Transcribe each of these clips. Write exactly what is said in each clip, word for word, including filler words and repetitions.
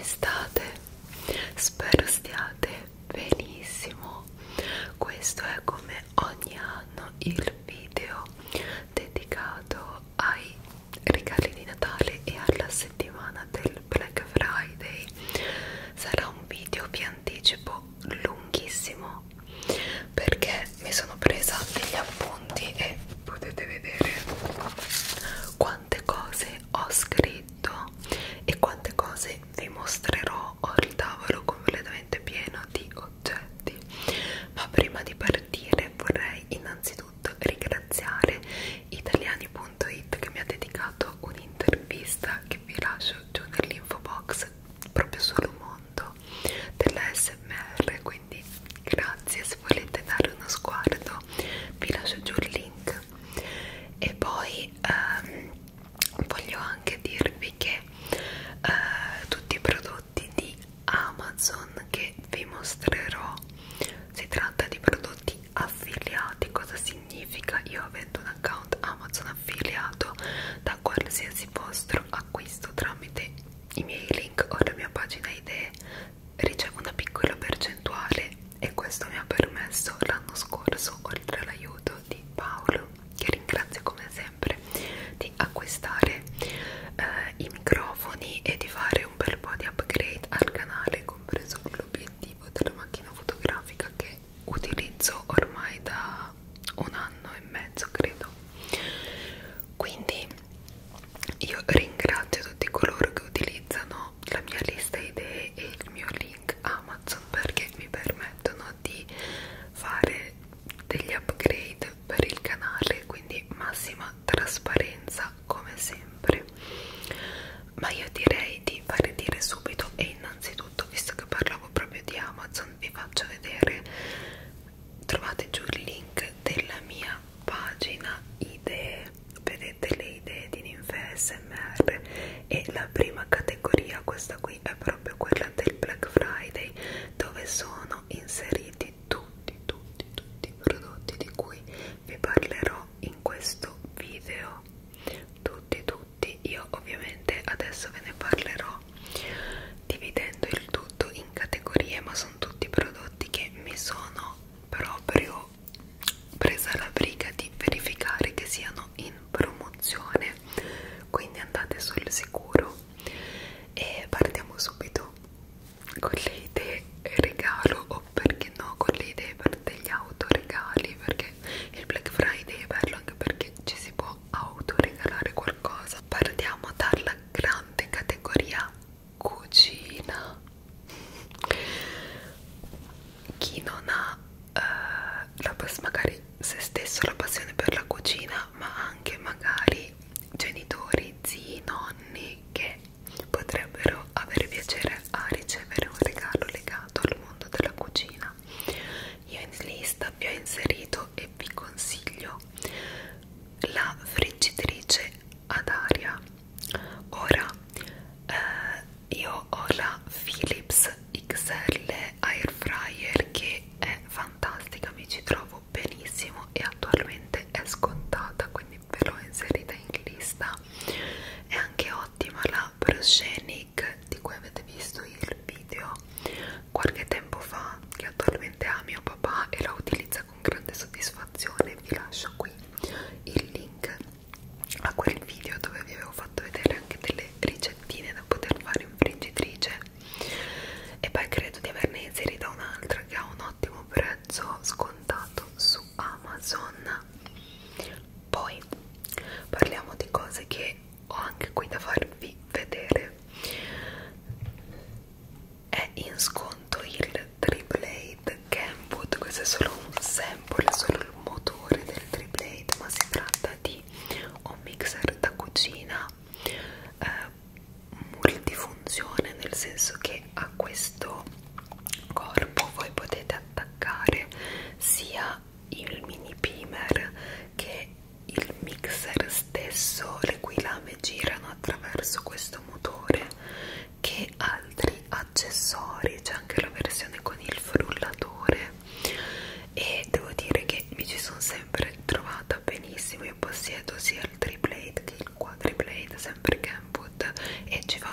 state? Spero stiate benissimo. Questo è, come ogni anno, il video dedicato ai regali di Natale e alla settimana del Black Friday. Sarà un video, vi anticipo, lunghissimo perché mi sono presa degli appunti e potete vedere quante cose ho scritto e quante cose vi mostrerò. Ho il tavolo completamente pieno di oggetti, ma prima di partire vorrei innanzitutto ringraziare italiani punto it che mi ha dedicato un'intervista che vi lascio giù nell'info box proprio sul mondo della A S M R, quindi grazie. Se volete dare uno sguardo vi lascio giù il link. E poi ehm, voglio anche dirvi che eh, tutti i prodotti di Amazon che vi mostrerò, si tratta di prodotti affiliati. Cosa significa? Io, avendo un account Amazon affiliato, da qualsiasi vostro acquisto tramite i miei link o la mia pagina idee ricevo una piccola percentuale, e questo mi ha permesso l'anno scorso, oltre all'aiuto di Paolo, che ringrazio come sempre, di acquistare eh, i microfoni e di fare un bel po' di upgrade al canale, compreso l'obiettivo della macchina fotografica che utilizzo ormai da un anno e mezzo, credo. Quindi io ringrazio tutti coloro che utilizzano la mia lista idee e il mio link Amazon, perché mi permettono di fare degli upgrade per il canale, quindi massima trasparenza come sempre. Ma io direi di fare dire subito, e innanzitutto, visto che parlavo proprio di Amazon, vi faccio vedere, trovate giù il link della mia pagina idee, vedete le idee di Ninfe A S M R, e la prima categoria, questa qui, è proprio quella del Black Friday, dove sono inseriti tutti, tutti, tutti i prodotti di cui vi parlerò in questo video. Tutti, tutti. Io ovviamente adesso ve ne parlerò dividendo il tutto in categorie, ma sono tutti prodotti che mi sono proprio presa la briga di verificare che siano in promozione, quindi andate sul sicuro. E partiamo subito con le idee regalo, o perché no con le idee per degli autoregali, perché il Black Friday è bello anche perché ci si può autoregalare qualcosa. Partiamo dalla grande categoria cucina. Chi non ha eh, la passione, magari se stesso, la passione per la cucina, ma anche magari genitori, zii, nonni che potrebbero avere piacere a ricevere un regalo legato al mondo della cucina, io in lista vi ho inserito e vi consiglio la friggitrice ad aria. Ora eh, io ho la Philips X L Air Fryer, che è fantastica, mi ci trovo benissimo e attualmente è scontata, quindi ve l'ho inserita in lista. È anche ottima la Proscenic, di cui avete visto il video qualche tempo fa, che attualmente ha mio papà e la utilizza con grande soddisfazione. Vi lascio qui il link a quel video dove vi avevo fatto vedere anche delle ricettine da poter fare in friggitrice. E poi credo di averne inserita un'altra che ha un ottimo prezzo scontato su Amazon. Poi parliamo di cose che ho anche qui da farvi vedere. È in sconto il Tri-Blade Kenwood. Questo è solo un sample, è solo il motore del Tri-Blade, ma si tratta di un mixer da cucina eh, multifunzione, nel senso che a questo corpo voi potete attaccare sia il mini primer che il mixer stesso, le cui lame girano attraverso questo motore, che altri accessori. C'è anche la versione con il frullatore, e devo dire che mi ci sono sempre trovata benissimo. Io possiedo sia il Tri-Blade che il Quadri-Blade, sempre Kenwood, e ci faccio qualche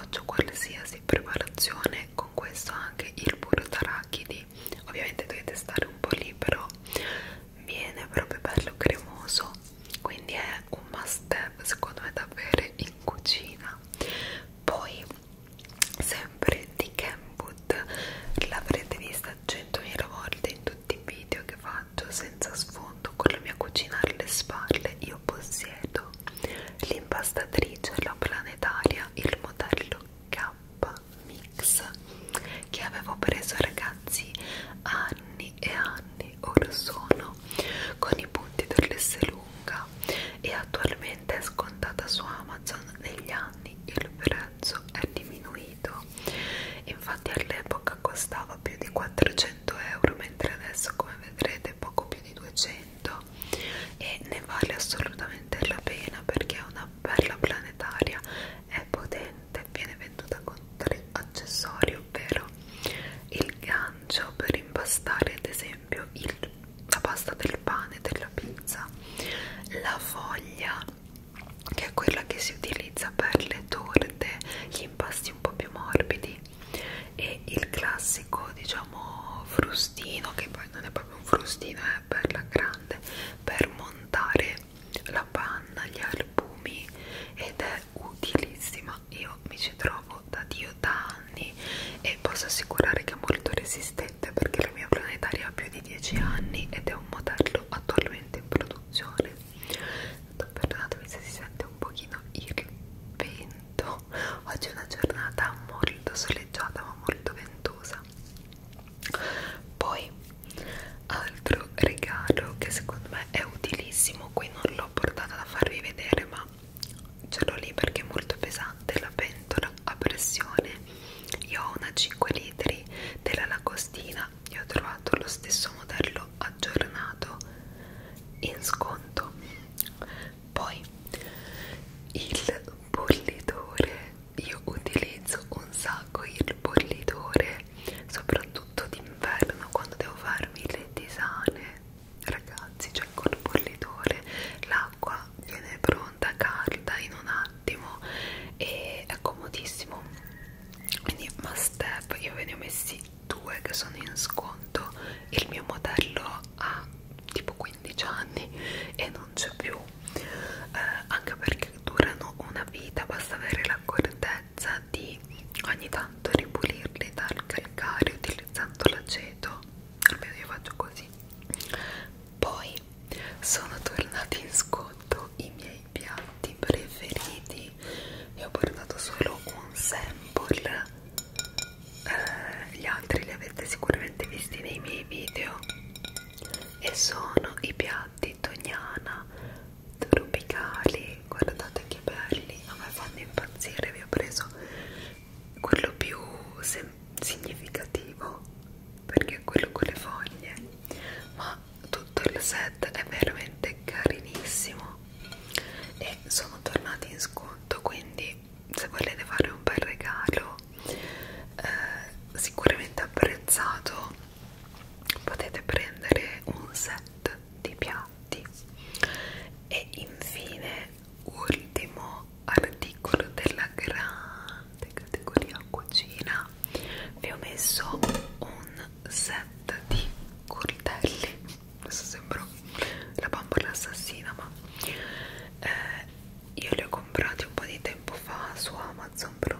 qualsiasi preparazione, con questo anche il burro d'arachidi. Ovviamente dovete stare un po' lì, però viene proprio bello cremoso, quindi è un must have secondo me da avere in cucina. Poi sempre di Kenwood, l'avrete vista centomila volte in tutti i video che faccio senza sfondo, con la mia cucina alle spalle. Io possiedo l'impastatrice, la planetaria, il modello K Mix, che avevo preso, ragazzi, anni e anni or sono, con i punti dell'S lunga, e attualmente è scontata su Amazon. Negli anni il prezzo è diminuito, infatti all'epoca costava più di quattrocento euro, mentre adesso, come vedrete, poco più di duecento, e ne vale assolutamente la pena perché è una bella planetaria, è potente, viene venduta con tre accessori, ovvero il gancio per impastare ad esempio il, la pasta del pane, della pizza, la foglia che è quella che si utilizza per le torte, gli impasti un po' più morbidi, e il classico, diciamo, frustino, che poi non è proprio un frustino, è bella grande, per montare la panna, gli albumi, ed è utilissima. Io mi ci trovo da Dio da anni e posso assicurare che è molto resistente, perché la mia planetaria ha più di dieci anni ed è un modello attualmente in produzione. Perdonatemi se si sente un pochino il vento, oggi è una giornata molto soleggiata ma molto ventosa. Poi altro regalo che secondo me è utilissimo, qui non l'ho portata da farvi vedere ma ce l'ho lì perché è molto pesante, la pentola a pressione. Io ho una cinque litri della Lagostina e ho trovato lo stesso modello aggiornato in sconto. Poi il bollitore, io utilizzo un sacco il bollitore, soprattutto d'inverno quando devo farmi le tisane, ragazzi, cioè col bollitore l'acqua viene pronta, calda in un attimo e è comodissimo, quindi must have. Io ve ne ho messi due che sono in sconto, il mio modello ha tipo quindici anni e non c'è più, eh, anche perché durano una vita, basta avere l'accortezza di ogni tanto ripulirli dal calcare utilizzando l'aceto, almeno io faccio così. Poi sono tornati in sconto i miei piatti preferiti, io ho portato solo un sample, eh, gli altri li avete sicuramente visti nei miei video, e sono i piatti Tognana tropicali. Guardate che belli, a me fanno impazzire. Vi ho preso quello più significativo perché è quello con le foglie, ma tutto il set è veramente carinissimo e sono tornati in sconto, quindi se volete fare un bel regalo eh, sicuramente apprezzato, potete prendere un set di piatti. E infine, ultimo articolo della grande categoria cucina, vi ho messo un set di coltelli. Adesso sembro la bambola assassina, ma eh, io li ho comprati un po' di tempo fa su Amazon, però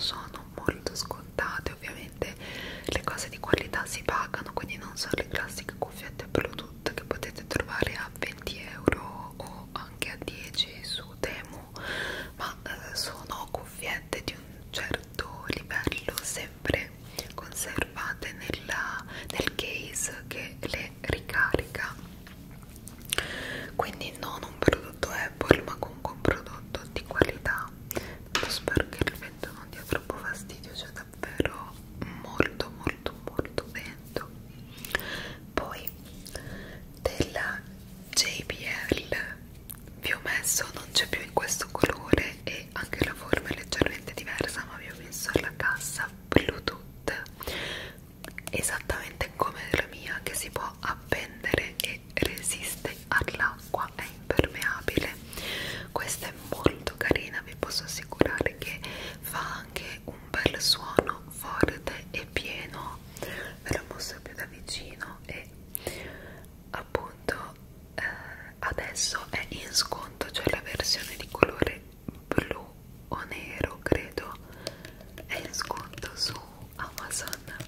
sono molto scontate. Ovviamente le cose di qualità si pagano, quindi non sono le classiche cuffiette Bluetooth che potete trovare a venti euro o anche a dieci su Temu, ma eh, sono cuffiette di un certo livello, sempre conservate nella, nel case che le ricarica, quindi non un prodotto Apple ma comunque un prodotto di qualità. Spero che il vento non dia troppo fastidio, c'è davvero molto molto molto vento. Poi della J B L vi ho messo, non c'è più in questo colore e anche la forma è leggermente diversa, ma vi ho messo la cassa Bluetooth esattamente come la mia, che si può appendere e resiste all'acqua, è impermeabile. Questa è molto carina, vi posso assicurare che fa anche un bel suono forte e pieno. Ve la mostro più da vicino e appunto eh, adesso è in sconto, cioè la versione di colore blu o nero credo è in sconto su Amazon.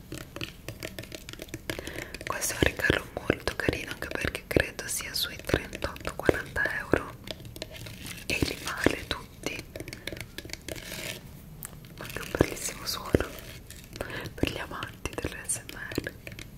Questo è un regalo molto carino, anche perché credo sia sui trentotto quaranta euro e li vale tutti. Ma che un bellissimo suono per gli amanti dell'A S M R.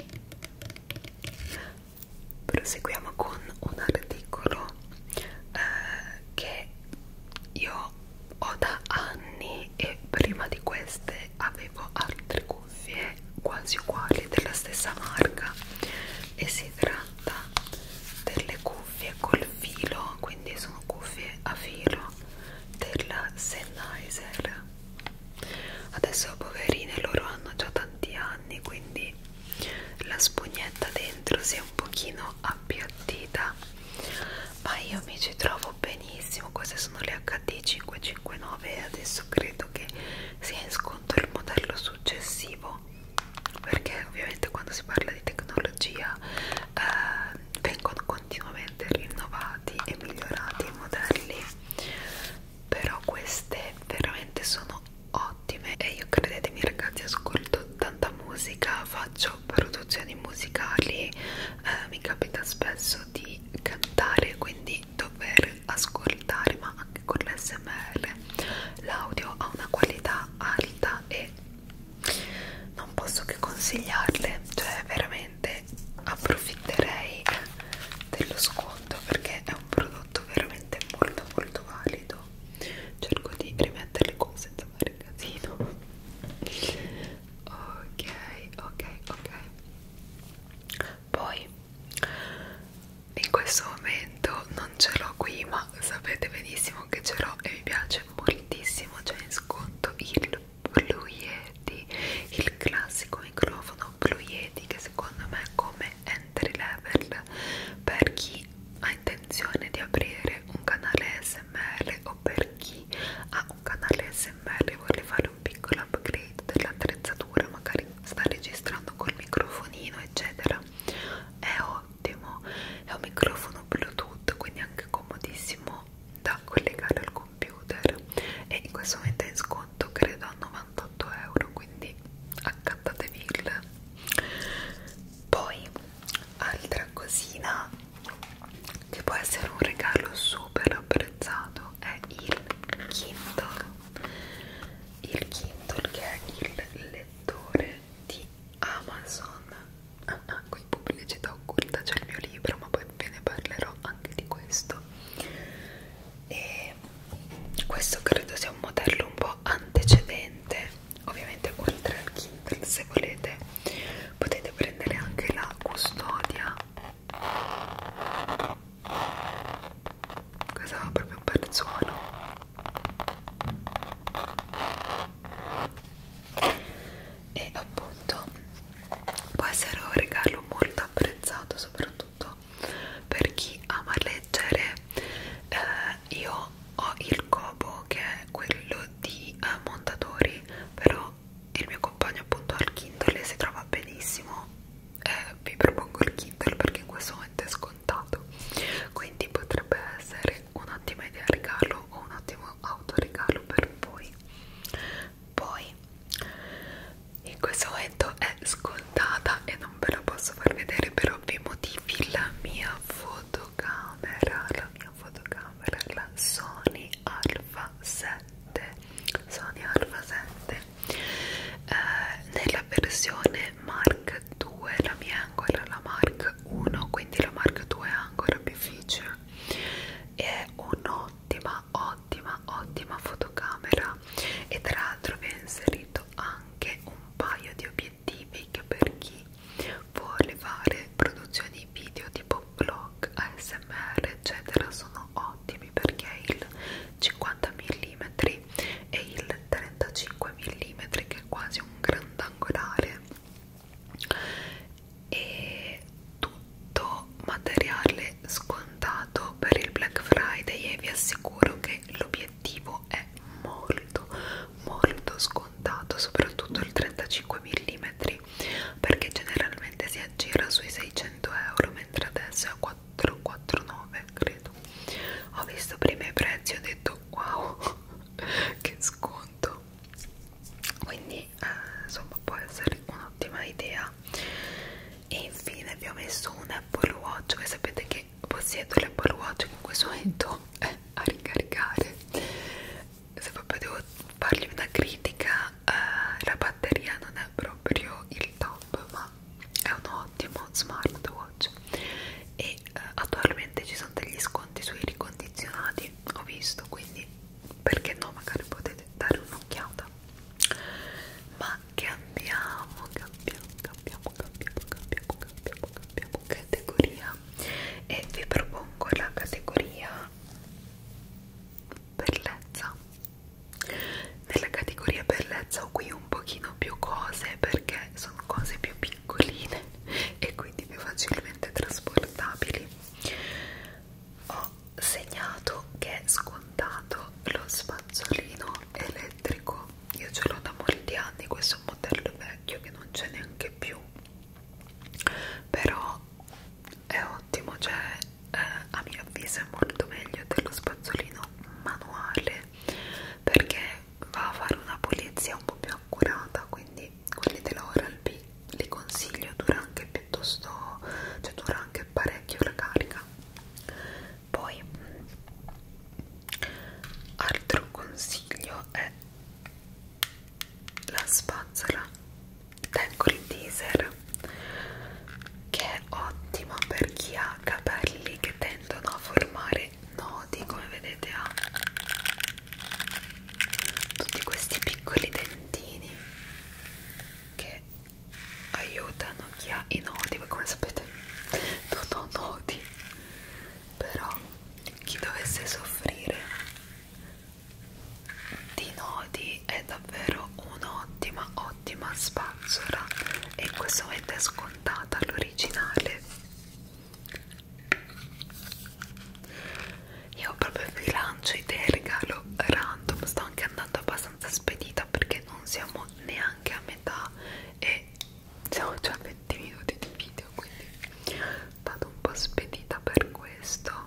Proseguiamo con un articolo eh, che io ho da anni, e prima di queste avevo altre cuffie quasi uguali della stessa marca, e si tratta delle cuffie col filo, quindi sono cuffie a filo della Sennheiser. Adesso poverine, loro hanno già tanti anni, quindi la spugnetta dentro si è un pochino appiattita, ma io mi ci trovo benissimo. Queste sono le H D cinquecentocinquantanove e adesso credo che sia in sconto il modello successivo, perché ovviamente quando si parla di tecnologia eh, vengono continuamente rinnovati e migliorati i modelli, però queste veramente sono ottime. E io, credetemi ragazzi, ascolto tanta musica, faccio produzioni musicali, eh, mi capita spesso di cantare, quindi dover ascoltare, ma anche con l'A S M R l'audio ha una qualità alta e non posso che consigliarle, cioè veramente approfitterei dello sconto perché è un prodotto veramente molto molto valido. Cerco di rimettere le cose senza fare casino. Ok, ok, ok. Poi in questo momento non ce l'ho qui, ma sapete benissimo che ce l'ho e mi piace moltissimo. C'è in sconto il Blue Yeti, il classico microfono Blue questo momento è scontata e non ve la posso far vedere per ovvi motivi. La mia fotocamera, la mia fotocamera, la Sony Alpha sette, Sony Alpha sette, eh, nella versione Mark due, la mia è ancora la Mark uno, quindi la Mark due è ancora più feature. È un'ottima, ottima, ottima fotocamera e tra l'altro vi ho inserito anche un paio di obiettivi che per chi vuole fare produzioni video tipo vlog, A S M R eccetera sono ottimi, perché il cinquanta millimetri e il trentacinque millimetri che è quasi un grandangolare, e tutto materiale scontato per il Black Friday, e vi assicuro che l'obiettivo è molto molto scontato, soprattutto il trentacinque millimetri, perché generalmente si aggira sui seicento euro, mentre adesso è a quattrocentoquarantanove credo. Ho visto prima i prezzi e ho detto wow, che sconto, quindi eh, insomma può essere un'ottima idea. E infine vi ho messo un Apple Watch. Voi sapete che possiedo l'Apple Watch che in questo momento è a ricaricare. Se proprio devo fargli una critica, eh, la batteria non è proprio il top, ma è un ottimo smartwatch e eh, attualmente ci sono degli sconti sui ricondizionati, ho visto, quindi perché no, magari potete dare un'occhiata. Ma cambiamo, cambiamo, cambiamo, cambiamo, cambiamo, cambiamo, cambiamo categoria e vi propongo la categoria bellezza. Nella categoria bellezza ho qui un pochino più cose, perché sono cose più piccoline e quindi più facilmente trasportabili. Ho segnato che è scontato lo spazzolino elettrico. Io ce l'ho da molti anni, questo è un modello vecchio che non c'è neanche più, però è ottimo, cioè eh, a mio avviso è molto meglio dello spazzolino manuale, perché va a fare una pulizia un po' più accurata, quindi quelli dell'Oral-B li consiglio, dura anche piuttosto, cioè dura anche parecchio la carica. Poi altro consiglio è la spazzola Tangle Teezer, che è ottima per chi ha capelli che tendono a formare nodi, come vedete ha tutti questi piccoli dentini che aiutano chi ha i nodi. Voi come sapete non ho nodi, però chi dovesse soffrire di nodi è davvero un'ottima ottima spazzola, e in questo momento è scontata l'originale. Io proprio vi lancio idee regalo random, sto anche andando abbastanza spedita perché non siamo neanche a metà e siamo già a venti minuti di video, quindi vado un po' spedita per questo.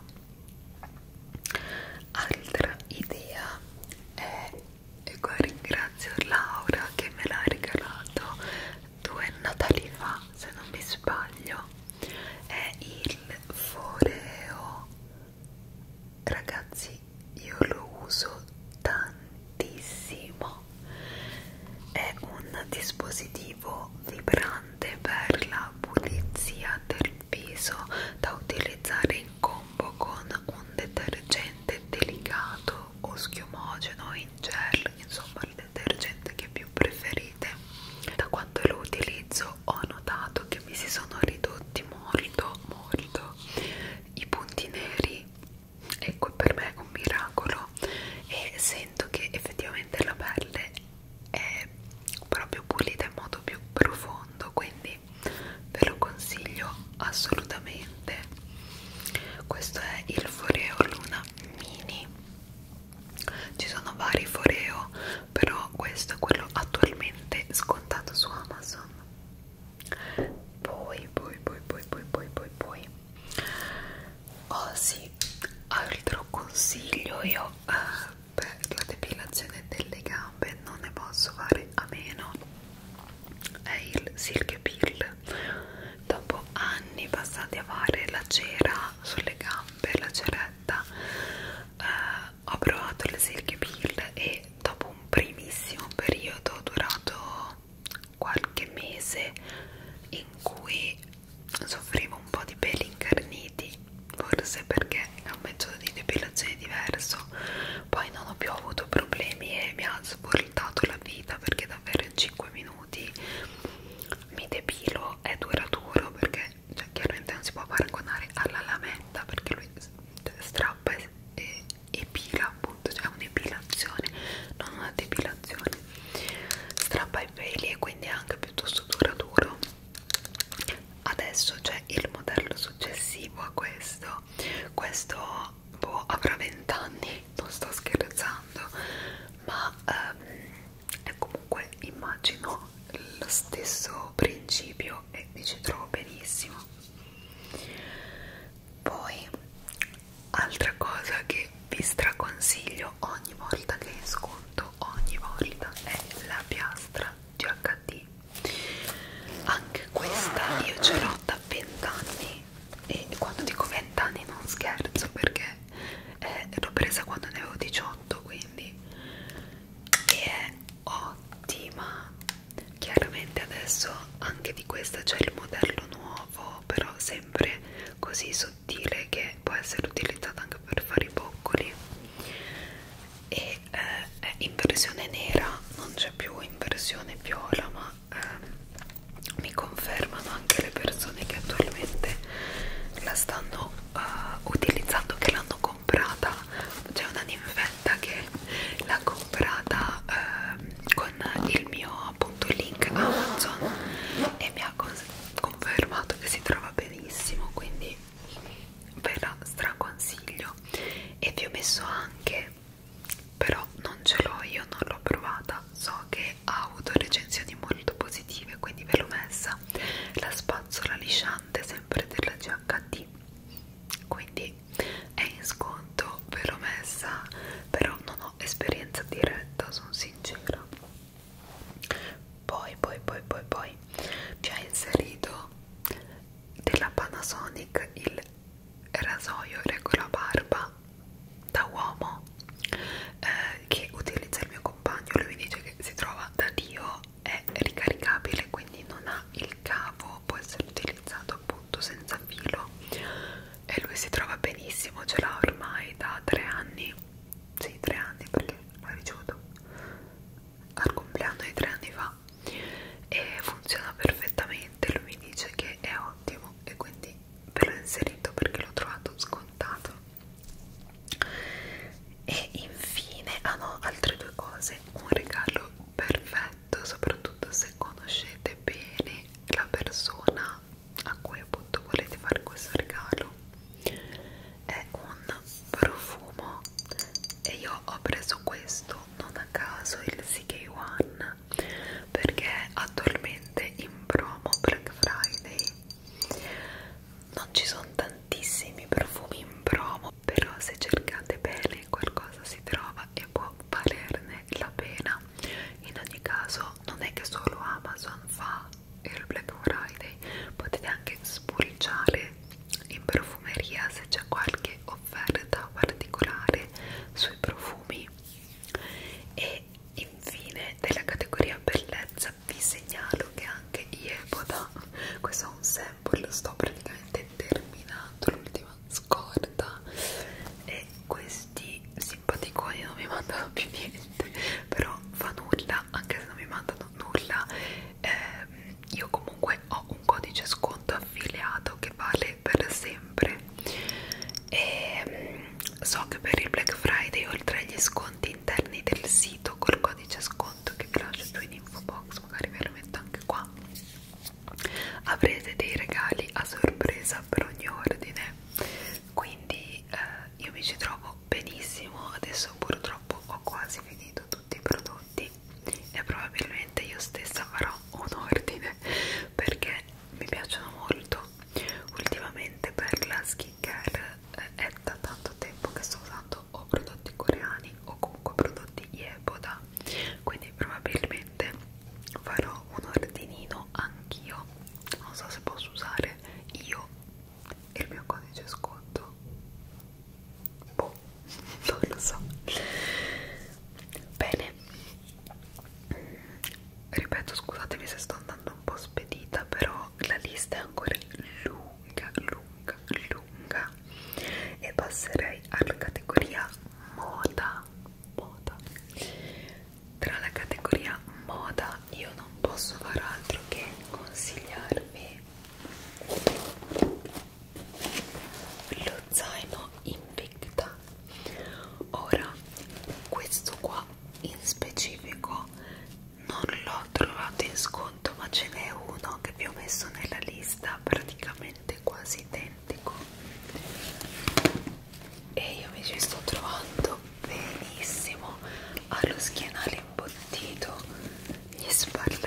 Altra idea è, e qua ringrazio Laura che me l'ha regalato due Natali fa, se non mi sbaglio, è il Foreo. Ragazzi, io lo uso tantissimo, è un dispositivo vibrante per la pulizia del viso da utilizzare in combo con un detergente delicato o schiumogeno in gel, insomma il detergente che più preferite. Da quando lo utilizzo ho notato che mi si sono ridotti molto molto i punti neri, e per me è un miracolo, e sento che effettivamente la pelle è proprio pulita in modo più profondo, quindi ve lo consiglio assolutamente. immagino lo stesso principio e mi ci trovo benissimo. Poi altra cosa che vi straconsiglio ogni volta che è in sconto, ogni volta, è la piastra G H D. Anche questa io ce l'ho da venti anni e quando dico venti anni non scherzo, perché eh, l'ho presa quando ne avevo diciotto, quindi è ottima. Chiaramente adesso anche di questa c'è il modello nuovo, però sempre così sottile che può essere utilizzata anche per fare i boccoli, e eh, è in versione nera, non c'è più in versione viola, ma eh, mi confermano anche le persone che attualmente la stanno uh, utilizzando, che l'hanno comprata. C'è una ninfetta che l'ha comprata uh, con il mio appunto link Amazon e mi ha confermato che si trova benissimo, quindi ve la straconsiglio. E vi ho messo anche, però non ce l'ho, io non l'ho provata, so che ha avuto recensioni molto positive, quindi ve l'ho messa, la spazzola lisciante sempre della G H D, quindi è in sconto, ve l'ho messa, però non ho esperienza diretta, sono sincera. Poi poi poi poi poi vi ho inserito della Panasonic il rasoio regola barba da uomo, eh, che utilizza il mio compagno. Lui mi dice che si trova da Dio, è ricaricabile, quindi non ha il cavo, può essere utilizzato appunto senza filo e lui si trova benissimo, ce l'ha ormai da tre anni, sì, tre anni, perché l'ha ricevuto al compleanno di tre anni fa e funziona perfettamente. Lui mi dice che è ottimo e quindi ve l'ho inserito perché l'ho trovato scontato. E infine, ah no, altre due cose, un regalo perfetto, soprattutto se conoscete bene la persona a cui appunto volete fare questo regalo. È un profumo e io ho preso questo non a caso, il C K uno, perché attualmente in promo Black Friday non ci sono tantissimi profumi in promo, però se cercate bene qualcosa si trova e può valerne la pena. In ogni caso non è che solo Amazon fa il Black Friday, potete anche spulciare in profumeria se c'è qualche offerta particolare sui profumi. E infine, della categoria bellezza vi segnalo che anche Yeboda, questo è un sample, sto praticamente terminando l'ultima scorta e questi simpaticoni non mi mandano più niente, però fa nulla, anche se non mi mandano nulla. eh, io comunque ho un codice sconto affiliato che vale per sempre e so che per il Black Friday, oltre agli sconti interni del sito col codice sconto che vi lascio giù in info box, magari ve lo metto anche qua, avrete dei regali a sorpresa per ogni ordine, quindi eh, io mi ci trovo benissimo. Adesso purtroppo ho quasi finito tutti i prodotti e probabilmente io stessa farò un ordine perché mi piacciono molto. Ultimamente per la skincare eh, è da tanto tempo che sto usando o prodotti coreani o comunque prodotti Yeboda, quindi probabilmente farò un ordinino anch'io. Non so se posso usare io il mio codice sconto, boh, non lo so. Bene, ripeto, scusatemi se sto andando un po' spedita, però la lista è ancora lunga, lunga, lunga e passerei alla categoria moda. Moda. Tra la categoria moda io non posso far altro che consigliarvi lo zaino Invicta. Ora, questo qua in specifico non l'ho trovato in sconto, ma ce n'è uno che vi ho messo nella lista praticamente quasi identico e io mi ci sto trovando benissimo. Ha lo schienale imbottito, gli spalli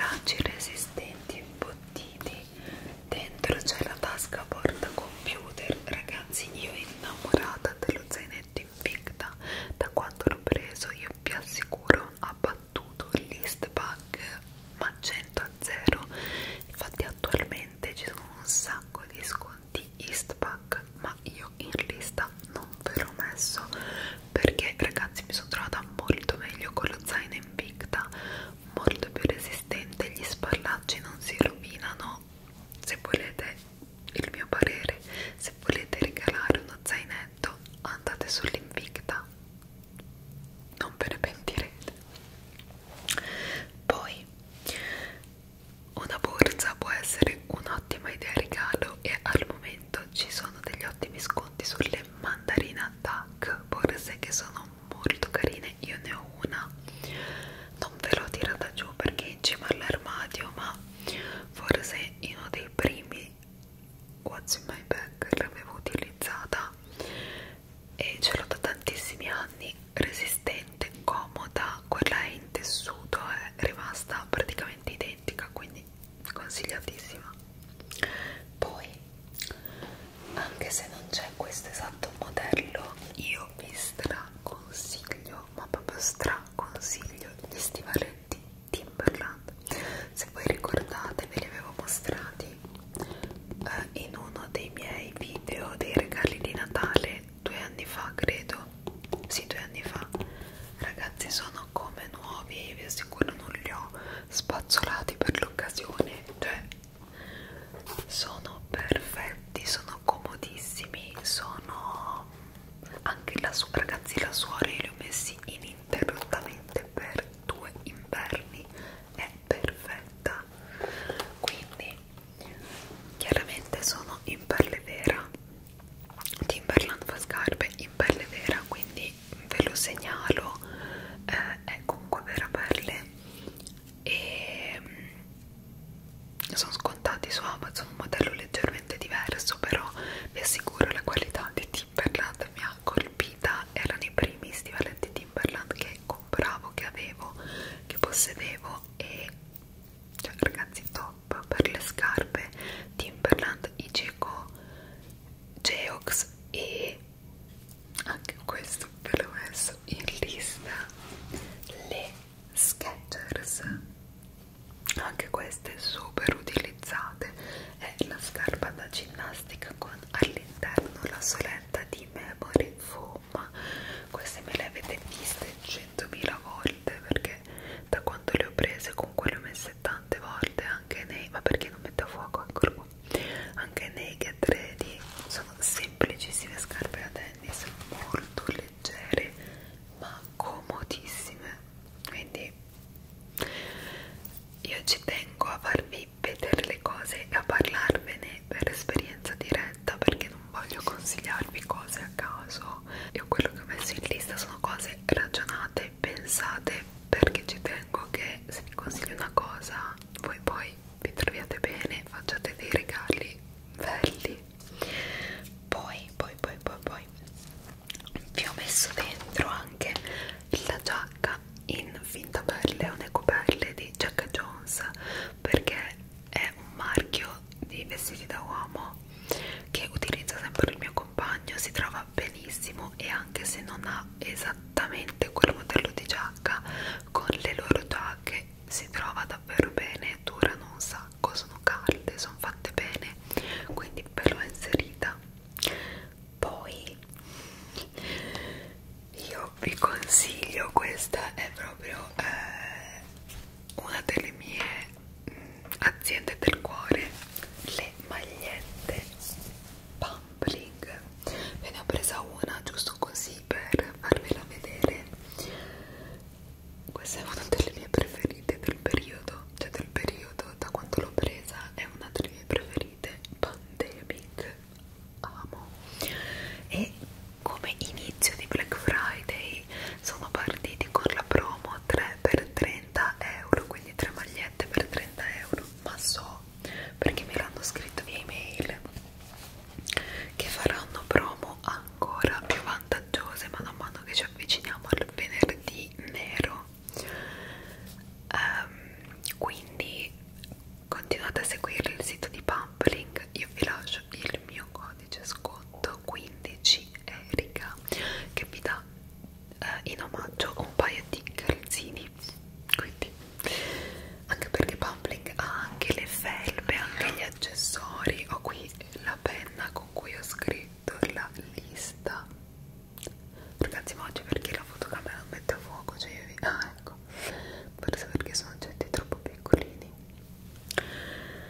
una borsa può essere un'ottima idea regalo e al momento ci sono degli ottimi sconti sulle Mandarina Duck, borse che sono molto carine. Io ne ho una, non ve l'ho tirata giù perché è in cima all'armadio, ma forse in uno dei primi What's in my bag l'avevo utilizzata e ce l'ho da tantissimi anni, resistente, comoda, quella è in tessuto, è rimasta praticamente identica, quindi consigliatissima. Poi, anche se non c'è questo esatto modello, io vi straconsiglio, ma proprio straconsiglio gli stivaletti Timberland. Se voi ricordate, ve li avevo mostrati eh, in uno dei miei video dei regali di Natale due anni fa, credo. Sì, due anni fa. Ragazzi, sono come nuovi, vi assicuro, non li ho spazzolati per l'occasione, cioè sono perfetti, sono comodissimi, sono anche la su ragazzi la suola li ho messi ininterrottamente per due inverni, è perfetta. Quindi chiaramente sono in pelle vera, Timberland fa scarpe in pelle vera, quindi ve lo segnalo, eh, è comunque vera pelle e sono scontati su Amazon, un modello leggermente diverso, però vi assicuro la qualità di Timberland mi ha colpita. Erano i primi stivaletti Timberland che compravo, che avevo, che possedevo e cioè ragazzi top. Per le scarpe Timberland, i Geco, Geox e anche questo ve l'ho messo in lista, le Skechers, anche queste super utilizzate. È la scarpa da ginnastica con all'interno la soletta di Memory Foam. Queste me le avete viste centomila volte perché da quando le ho prese comunque le ho messe tante volte, anche nei, ma perché non mette a fuoco, eccolo qua, anche nei Get Ready. Sono semplicissime scarpe da tennis, molto leggere ma comodissime, quindi io ci tengo a farvi vedere le cose e a parlarvene per esperienza diretta, perché non voglio consigliarvi cose a caso. Io quello che ho messo in lista sono cose ragionate, pensate, perché ci tengo che se vi consiglio una cosa voi poi vi troviate bene, facciate dei regali belli. Poi, poi, poi, poi, poi vi ho messo dentro anche la giacca in finta pelle, un'ecopelle di Jack Jones, perché è un marchio di vestiti da uomo che utilizza sempre il mio compagno, si trova benissimo e anche se non ha esattamente quel modello di giacca, con le loro giacche si trova davvero bene, durano un sacco, sono calde, sono fatte bene, quindi ve l'ho inserita. Poi io vi consiglio, questa è proprio eh, una delle mie mh, aziende del cuore, le magliette Pumpling. Ve ne ho presa una giusto così per farvela vedere. Questa è una delle mie preferite del periodo, cioè del periodo da quando l'ho presa, è una delle mie preferite, Pandemic, amo. E come inizio di Black Friday sono partiti con la promo tre per trenta euro, quindi tre magliette per trenta euro, ma so, perché me l'hanno scritto via email, che faranno promo ancora più vantaggiose man mano che ci avviciniamo al venerdì nero. Um, quindi continuate a seguire il sito di Pumpling, io vi lascio il mio codice sconto quindici Erika che vi dà eh, in omaggio un paio di calzini, quindi anche perché Pumpling ha anche le felpe, anche gli accessori. Ho qui la penna con cui ho scritto la lista, ragazzi, ma oggi perché la fotocamera non mette a fuoco, cioè io vi... ah ecco, forse perché sono oggetti troppo piccolini.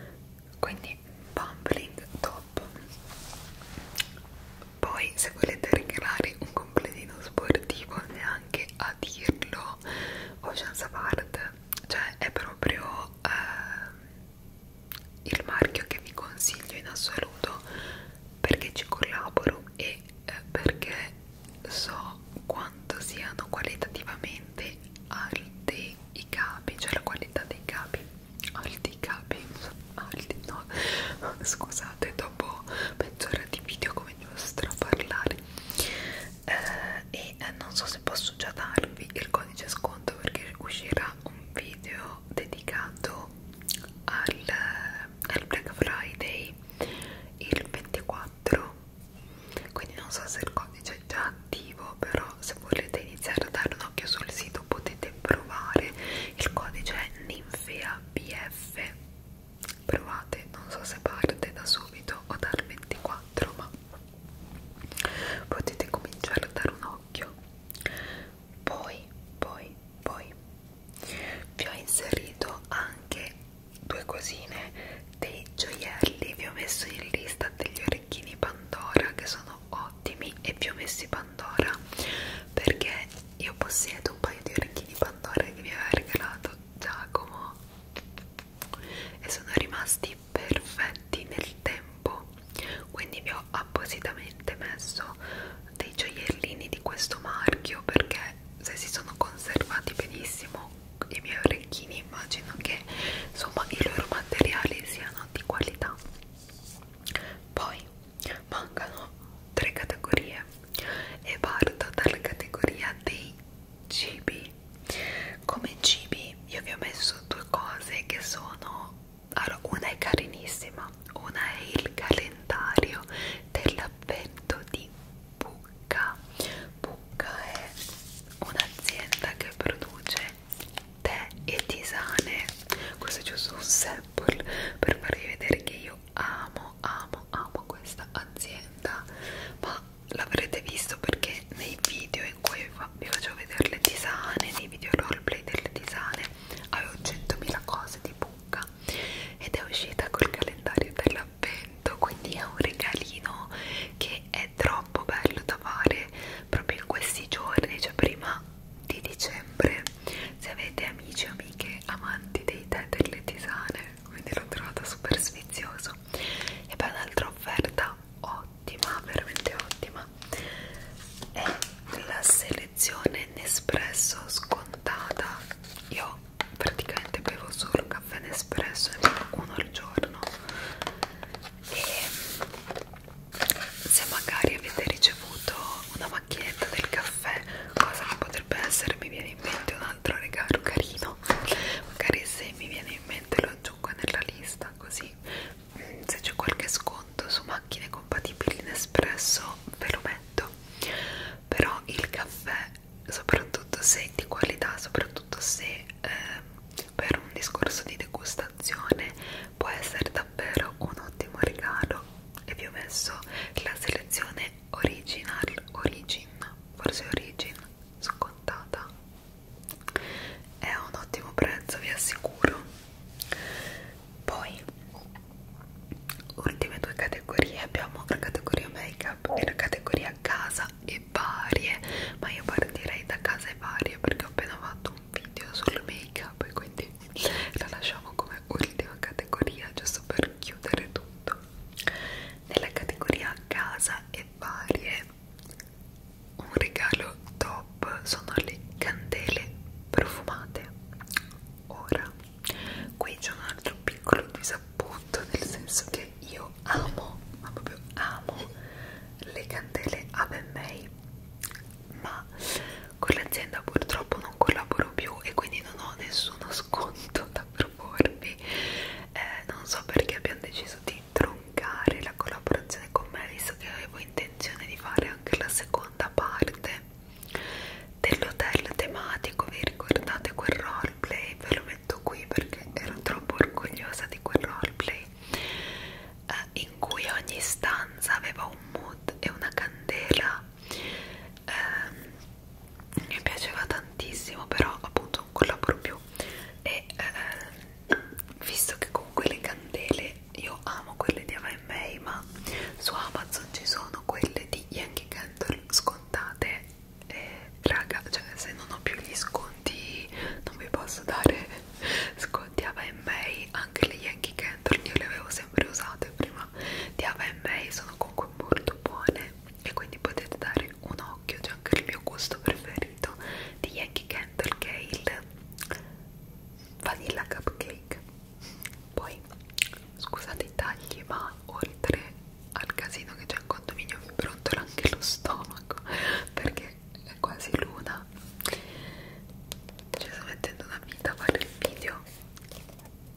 scusate, dopo mezz'ora di video come devo straparlare. eh, e eh, non so se posso già darvi il codice sconto perché uscirà un video dedicato al, al Black Friday il ventiquattro, quindi non so se il codice è già attivo, però se volete iniziare a dare un occhio sul sito potete provare. Il codice è NYMPHEABF, provate, non so se parte da subito o dal ventiquattro, ma potete cominciare a dare un occhio. Poi, poi, poi vi ho inserito anche due cosine, dei gioielli, vi ho messo in lista degli orecchini Pandora che sono ottimi e vi ho messi Pandora perché io possiedo un paio di orecchini Pandora che mi aveva regalato Giacomo e sono rimasti perfetti nel tempo, quindi vi ho appositamente messo dei gioiellini di questo marchio perché se si sono conservati benissimo i miei orecchini immagino che insomma i loro materiali siano di qualità. Poi mancano tre categorie e parto dalla categoria dei cibi. Come cibi io vi ho messo due cose che sono, allora, una è carine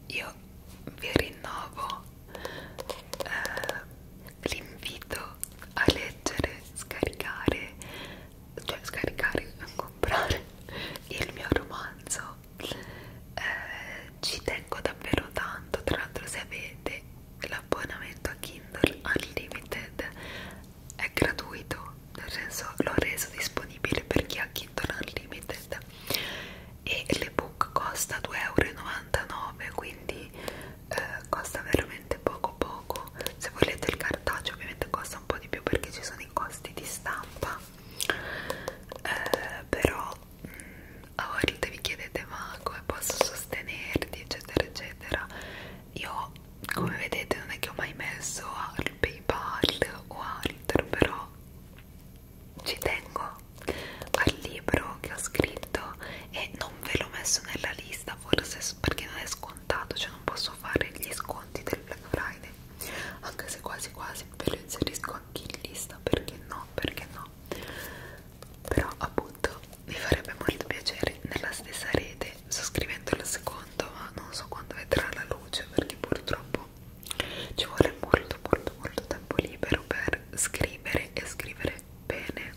io vi rinnovo eh, l'invito a leggere, scaricare, cioè scaricare, comprare il mio romanzo. Eh, ci tengo davvero tanto. Tra l'altro, se avete l'abbonamento a Kindle Unlimited è gratuito, nel senso l'ho reso disponibile per chi ha Kindle Unlimited, e l'ebook costa due e novantanove euro, quindi eh, costa veramente poco poco. Se volete il cartaceo ovviamente costa un po' di più perché ci sono i costi di stampa, eh, però mh, a volte vi chiedete ma come posso sostenerti eccetera eccetera. Io, come vedete, non è che ho mai messo al PayPal o altro, però ci tengo al libro che ho scritto e non ve l'ho messo nella lista, forse perché non è scontato, cioè non posso fare gli sconti del Black Friday, anche se quasi quasi ve lo inserisco anche in lista, perché no, perché no, però appunto mi farebbe molto piacere nella stessa rete. Sto scrivendo il secondo, ma non so quando vedrà la luce perché purtroppo ci vuole molto molto molto tempo libero per scrivere e scrivere bene.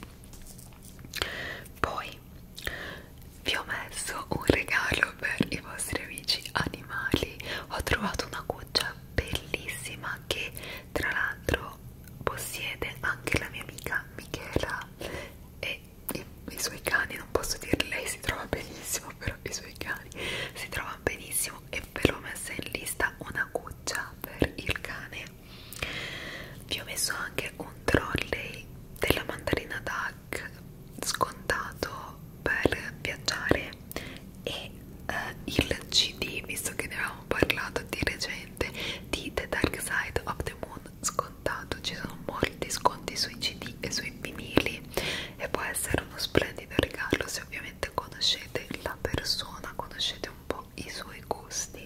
Poi vi ho messo un regalo per i vostri amici animali. Ho trovato una cuccia bellissima che tra l'altro possiede anche la mia amica Michela, e i, i suoi cani, non posso dire lei si trova benissimo, però i suoi cani si trovano benissimo, e ve l'ho messa in lista una cuccia per il cane. Vi ho messo anche un trolley della Mandarina Duck scontato per viaggiare, e eh, il C D, visto che ne avevamo parlato di recente, di The Dark Side of the Moon scontato. Ci sono molti sconti sui C D e sui vinili e può essere uno splendido regalo se ovviamente conoscete la persona, conoscete un po' i suoi gusti.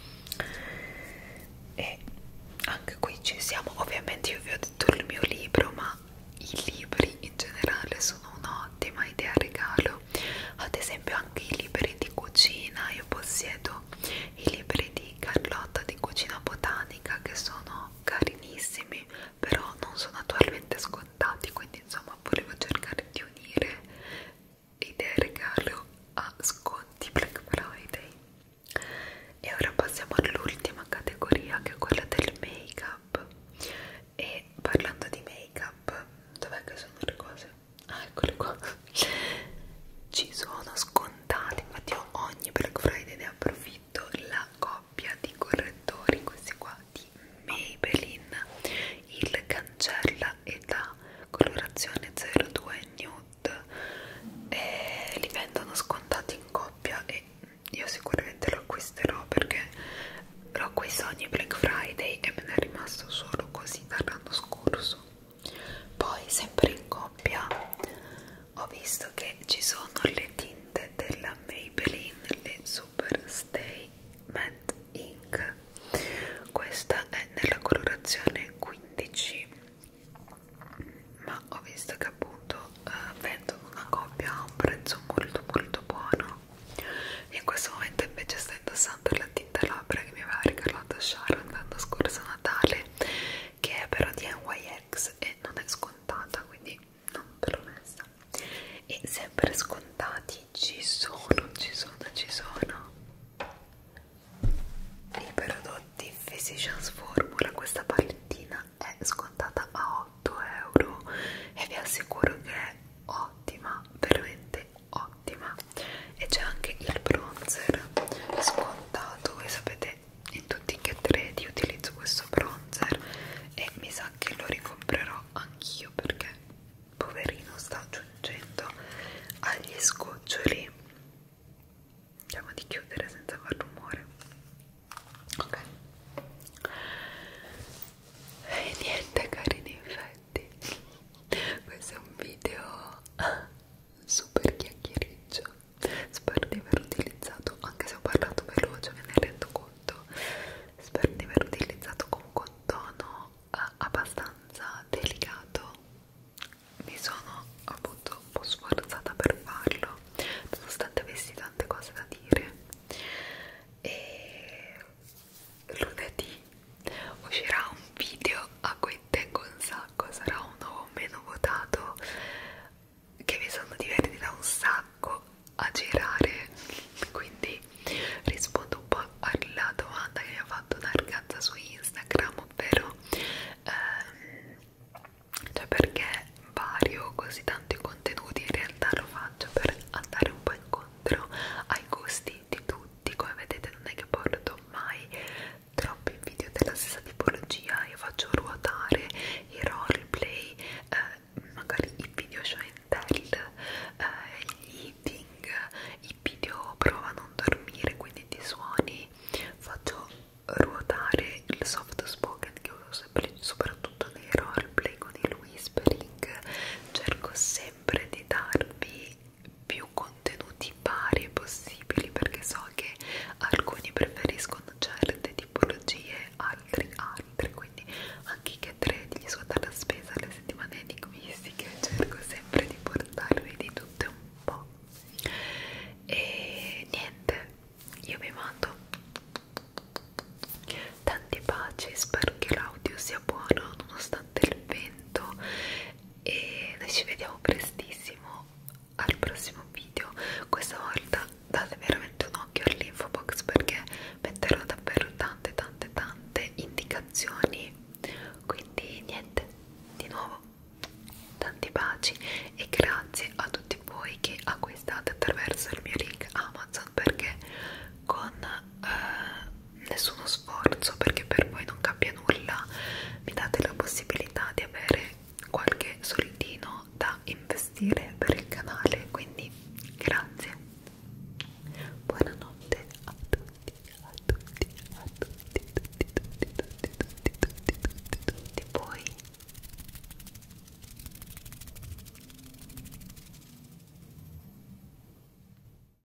E anche qui ci siamo. Ovviamente io vi ho detto il mio libro, ma i libri in generale sono un'ottima idea regalo. Ad esempio anche i libri di cucina, io possiedo i libri di Carlotta di Cucina Botanica che sono carinissimi, però non sono attualmente scontati, quindi insomma volevo cercare di unire idee regalo a sconti Black Friday. E ora passiamo all'ultima categoria, che è quella del make up. E parlando di make up, dov'è che sono le cose? Ah, eccole qua. Ci sono scontati, infatti io ogni Black Friday ne approfitto, la coppia di correttori, questi qua di Maybelline, il cancella e la colorazione zero due nude, e li vendono scontati in coppia e io sicuramente lo acquisterò perché lo acquisto ogni Black Friday e me ne è rimasto solo così dall'anno scorso. Poi sempre in coppia ho visto che ci sono le tinte della Maybelline, le Super Stay Matte Ink. Questa è nella colorazione quindici, ma ho visto che appunto eh, vendono una coppia a un prezzo molto molto buono. In questo momento invece sto indossando la tinta labbra che mi aveva regalato Sharon l'anno scorso Natale, che è però di N Y X e non è scontata, quindi non ve l'ho messa. E sempre scontati ci sono, ci sono, ci sono i prodotti Physicians Formula. Questa